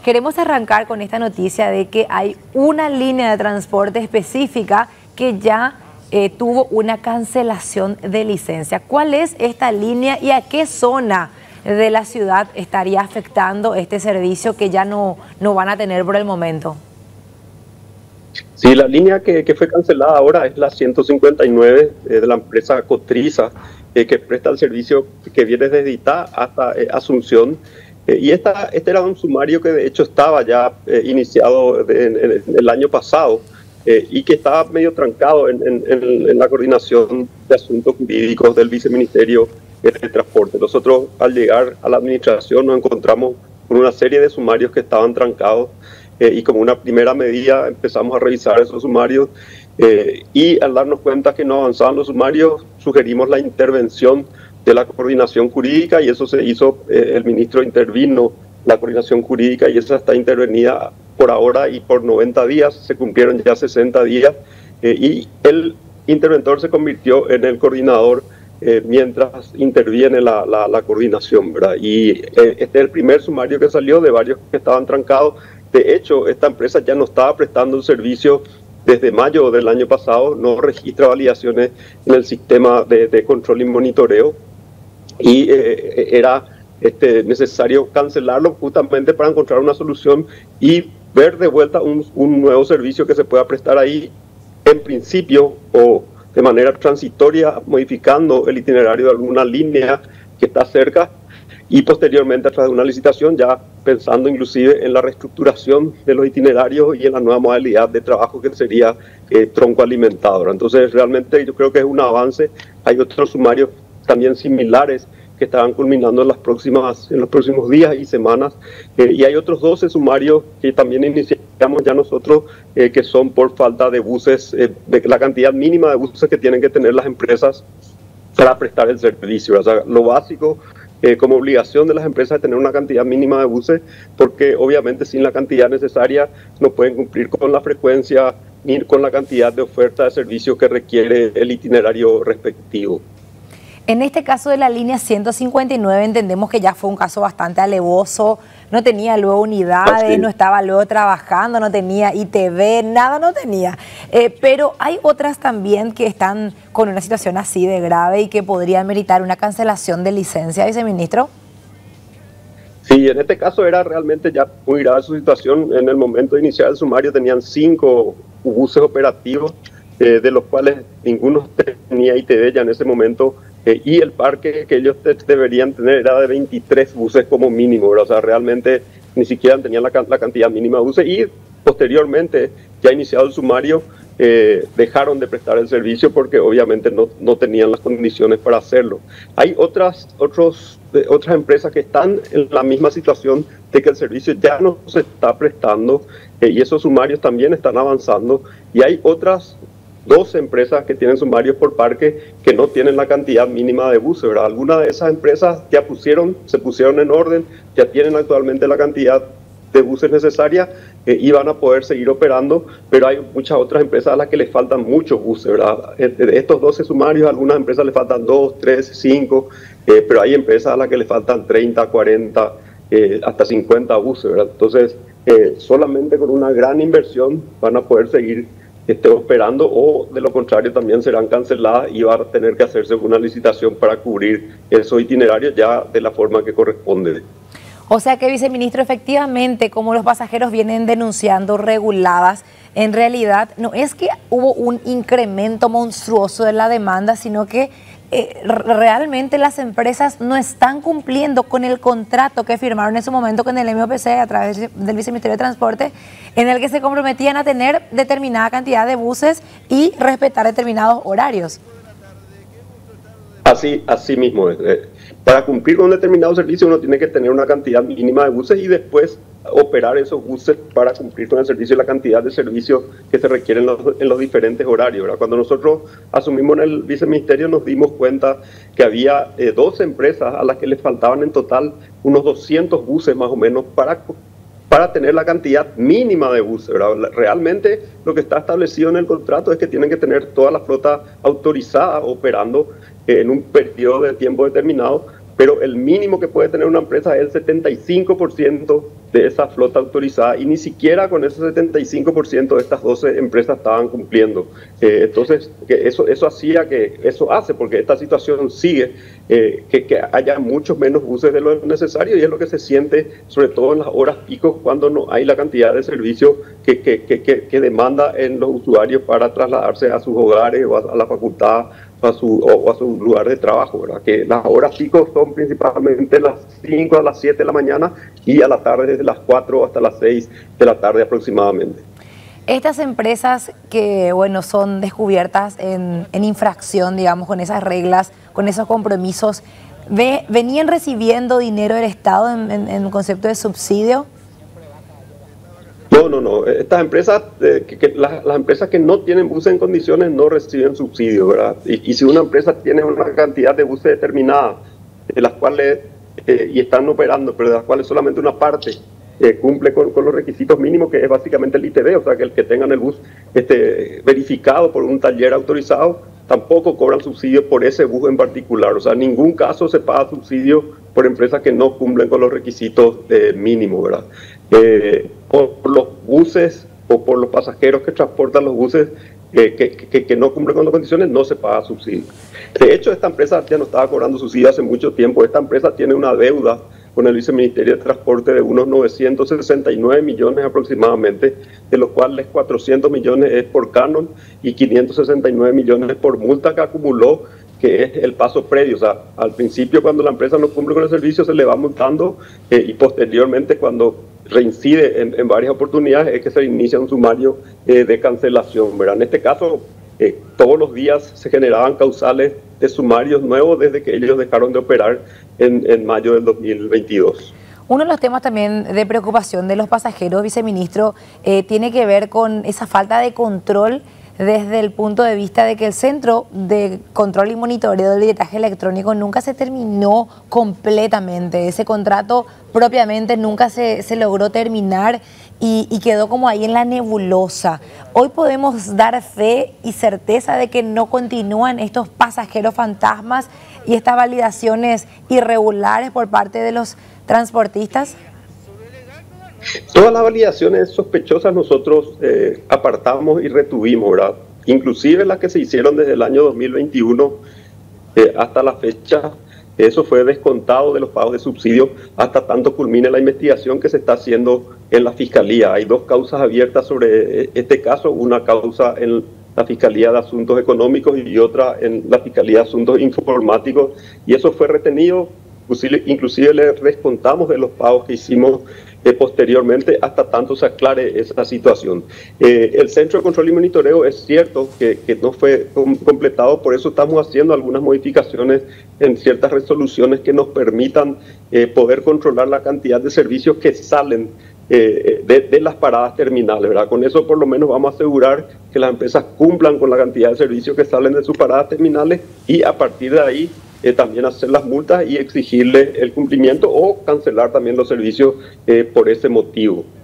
Queremos arrancar con esta noticia de que hay una línea de transporte específica que ya tuvo una cancelación de licencia. ¿Cuál es esta línea y a qué zona de la ciudad estaría afectando este servicio que ya no van a tener por el momento? Sí, la línea que fue cancelada ahora es la 159 de la empresa Cotriza, que presta el servicio que viene desde Itá hasta Asunción. Y este era un sumario que de hecho estaba ya iniciado en el año pasado y que estaba medio trancado en la coordinación de asuntos jurídicos del Viceministerio de Transporte. Nosotros al llegar a la administración nos encontramos con una serie de sumarios que estaban trancados y como una primera medida empezamos a revisar esos sumarios y al darnos cuenta que no avanzaban los sumarios sugerimos la intervención de la coordinación jurídica y eso se hizo, el ministro intervino la coordinación jurídica y esa está intervenida por ahora y por 90 días, se cumplieron ya 60 días y el interventor se convirtió en el coordinador mientras interviene la coordinación, ¿verdad? Y este es el primer sumario que salió de varios que estaban trancados. De hecho, esta empresa ya no estaba prestando un servicio desde mayo del año pasado, no registra validaciones en el sistema de control y monitoreo y era necesario cancelarlo justamente para encontrar una solución y ver de vuelta un nuevo servicio que se pueda prestar ahí en principio o de manera transitoria, modificando el itinerario de alguna línea que está cerca y posteriormente a través de una licitación ya pensando inclusive en la reestructuración de los itinerarios y en la nueva modalidad de trabajo que sería tronco alimentador. Entonces realmente yo creo que es un avance. Hay otros sumarios también similares que estarán culminando en los próximos días y semanas y hay otros 12 sumarios que también iniciamos ya nosotros que son por falta de buses, de la cantidad mínima de buses que tienen que tener las empresas para prestar el servicio. O sea, lo básico como obligación de las empresas es tener una cantidad mínima de buses porque obviamente sin la cantidad necesaria no pueden cumplir con la frecuencia ni con la cantidad de oferta de servicios que requiere el itinerario respectivo. En este caso de la línea 159 entendemos que ya fue un caso bastante alevoso, no tenía luego unidades, no estaba luego trabajando, no tenía ITV, nada no tenía. Pero hay otras también que están con una situación así de grave y que podrían meritar una cancelación de licencia, viceministro. Sí, en este caso era realmente ya muy grave su situación. En el momento de iniciar el sumario tenían 5 buses operativos, de los cuales ninguno tenía ITV ya en ese momento. Y el parque que ellos deberían tener era de 23 buses como mínimo, ¿verdad? O sea, realmente ni siquiera tenían la cantidad mínima de buses y posteriormente, ya iniciado el sumario, dejaron de prestar el servicio porque obviamente no tenían las condiciones para hacerlo. Hay otras empresas que están en la misma situación de que el servicio ya no se está prestando y esos sumarios también están avanzando y hay otras 12 empresas que tienen sumarios por parque que no tienen la cantidad mínima de buses, ¿verdad? Algunas de esas empresas ya se pusieron en orden, ya tienen actualmente la cantidad de buses necesarias y van a poder seguir operando, pero hay muchas otras empresas a las que les faltan muchos buses, ¿verdad? De estos 12 sumarios, a algunas empresas les faltan 2, 3, 5, pero hay empresas a las que les faltan 30, 40, hasta 50 buses, ¿verdad? Entonces, solamente con una gran inversión van a poder seguir operando o de lo contrario también serán canceladas y va a tener que hacerse una licitación para cubrir esos itinerarios ya de la forma que corresponde. O sea que, viceministro, efectivamente, como los pasajeros vienen denunciando reguladas, en realidad no es que hubo un incremento monstruoso de la demanda, sino que realmente las empresas no están cumpliendo con el contrato que firmaron en su momento con el MOPC a través del Viceministerio de Transporte, en el que se comprometían a tener determinada cantidad de buses y respetar determinados horarios. Así mismo es. Para cumplir con un determinado servicio uno tiene que tener una cantidad mínima de buses y después operar esos buses para cumplir con el servicio y la cantidad de servicios que se requieren en los diferentes horarios, ¿verdad? Cuando nosotros asumimos en el viceministerio nos dimos cuenta que había 12 empresas a las que les faltaban en total unos 200 buses más o menos para tener la cantidad mínima de buses, ¿verdad? Realmente lo que está establecido en el contrato es que tienen que tener toda la flota autorizada operando en un periodo de tiempo determinado pero el mínimo que puede tener una empresa es el 75% de esa flota autorizada, y ni siquiera con ese 75% de estas 12 empresas estaban cumpliendo. Entonces, eso hace, porque esta situación sigue, que haya muchos menos buses de lo necesario, y es lo que se siente sobre todo en las horas picos, cuando no hay la cantidad de servicio que demanda en los usuarios para trasladarse a sus hogares o a la facultad o a su lugar de trabajo, ¿verdad? Que las horas pico son principalmente las 5 a las 7 de la mañana, y a la tarde desde las 4 hasta las 6 de la tarde aproximadamente. Estas empresas que, bueno, son descubiertas en infracción, digamos, con esas reglas, con esos compromisos, ¿venían recibiendo dinero del Estado en concepto de subsidio? No. Estas empresas, las empresas que no tienen buses en condiciones no reciben subsidio, ¿verdad? Y si una empresa tiene una cantidad de buses determinada, de las cuales y están operando, pero de las cuales solamente una parte cumple con los requisitos mínimos, que es básicamente el ITV, o sea, que el que tengan el bus verificado por un taller autorizado, tampoco cobran subsidio por ese bus en particular. O sea, en ningún caso se paga subsidio por empresas que no cumplen con los requisitos mínimos, ¿verdad? Por los buses o por los pasajeros que transportan los buses que no cumplen con las condiciones, no se paga subsidio. De hecho, esta empresa ya no estaba cobrando subsidio hace mucho tiempo. Esta empresa tiene una deuda con el Viceministerio de Transporte de unos 969 millones aproximadamente, de los cuales 400 millones es por canon y 569 millones por multa que acumuló, que es el paso previo. O sea, al principio, cuando la empresa no cumple con el servicio, se le va multando, y posteriormente, cuando reincide en varias oportunidades, es que se inicia un sumario de cancelación, ¿verdad? En este caso, todos los días se generaban causales de sumarios nuevos desde que ellos dejaron de operar en mayo del 2022. Uno de los temas también de preocupación de los pasajeros, viceministro, tiene que ver con esa falta de control desde el punto de vista de que el Centro de Control y Monitoreo del Billetaje Electrónico nunca se terminó completamente. Ese contrato propiamente nunca se logró terminar y quedó como ahí en la nebulosa. Hoy podemos dar fe y certeza de que no continúan estos pasajeros fantasmas y estas validaciones irregulares por parte de los transportistas. Todas las validaciones sospechosas nosotros apartamos y retuvimos, ¿verdad? Inclusive las que se hicieron desde el año 2021 hasta la fecha. Eso fue descontado de los pagos de subsidio hasta tanto culmine la investigación que se está haciendo en la Fiscalía. Hay dos causas abiertas sobre este caso, una causa en la Fiscalía de Asuntos Económicos y otra en la Fiscalía de Asuntos Informáticos, y eso fue retenido. Inclusive le descontamos de los pagos que hicimos posteriormente hasta tanto se aclare esa situación. El Centro de Control y Monitoreo es cierto que no fue completado, por eso estamos haciendo algunas modificaciones en ciertas resoluciones que nos permitan poder controlar la cantidad de servicios que salen de las paradas terminales, ¿verdad? Con eso por lo menos vamos a asegurar que las empresas cumplan con la cantidad de servicios que salen de sus paradas terminales, y a partir de ahí también hacer las multas y exigirle el cumplimiento o cancelar también los servicios por ese motivo.